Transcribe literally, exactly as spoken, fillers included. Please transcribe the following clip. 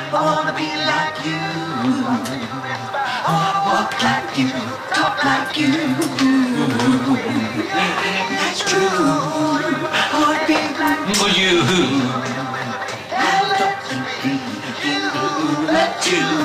I wanna be like you. I wanna walk like you, talk like you. That's true. I wanna be like you. I love you, you, you, you.